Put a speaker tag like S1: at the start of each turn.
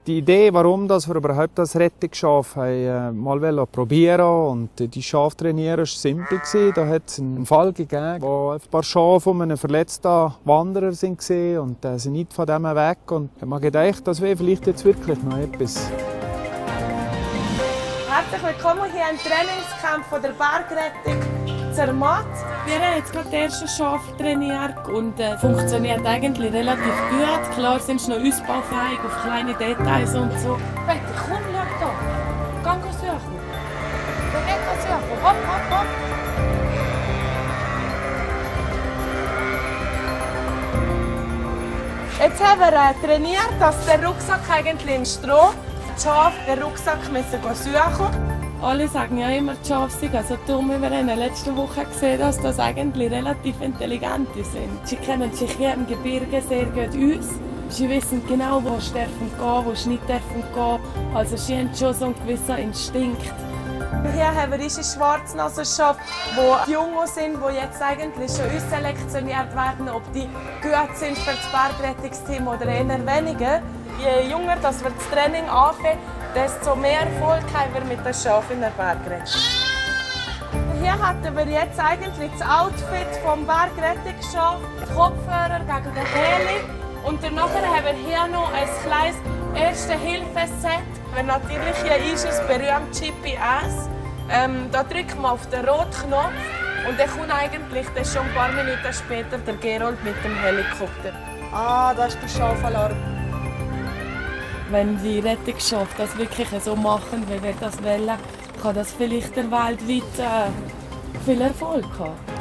S1: Die Idee, warum wir überhaupt das Rettungsschaf mal probieren und die Schafe trainieren, war simpel. Da hat es einen Fall gegeben, wo ein paar Schafe um einen verletzten Wanderer waren und sind nicht von dem weg. Und ich habe mir gedacht, das wäre vielleicht jetzt wirklich noch etwas.
S2: Herzlich willkommen hier im Trainingscamp von der Bergrettung Zermatt. Wir haben jetzt gerade das erste Schaf trainiert und funktioniert eigentlich relativ gut. Klar sind sie noch ausbaufähig auf kleine Details und so. Betty, komm, schau da. Geh suchen. Geh suchen. Hopp, hopp, hopp. Jetzt haben wir trainiert, dass der Rucksack eigentlich im Stroh. Die Schafe den Rucksack müssen suchen. Alle sagen ja immer, die Schafe sind so dumm. Wir haben in der letzten Woche gesehen, dass das eigentlich relativ intelligente sind. Sie kennen sich hier im Gebirge sehr gut aus. Sie wissen genau, wo sie gehen, wo sie nicht gehen. Also sie haben schon so einen gewissen Instinkt. Hier haben wir unsere Schwarznasenschaf, die jung sind, die jetzt eigentlich schon ausselektioniert werden, ob die gut sind für das Bergrettungsteam oder eher weniger. Je jünger das Training anfängt, desto mehr Erfolg haben wir mit den Schafen in der Bergrettung. Hier hatten wir jetzt eigentlich das Outfit vom Bergrettungsschaf, Kopfhörer gegen den Heli und danach haben wir hier noch ein kleines Erste-Hilfe-Set. Natürlich hier ist das berühmte GPS. Da drückt man auf den roten Knopf und dann kommt eigentlich schon ein paar Minuten später der Gerold mit dem Helikopter.
S3: Ah, das ist der Schafalarm.
S2: Wenn die Rettungsschafe das wirklich so machen, wie wir das wollen, kann das vielleicht weltweit viel Erfolg haben.